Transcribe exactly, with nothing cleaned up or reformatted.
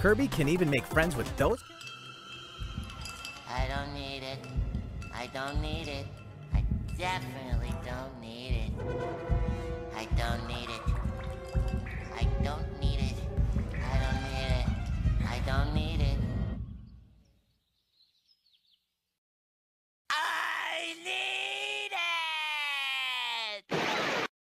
Kirby can even make friends with those? I don't need it. I don't need it. I definitely don't need it. I don't need it. I don't need it. I don't need it. I don't need it. I need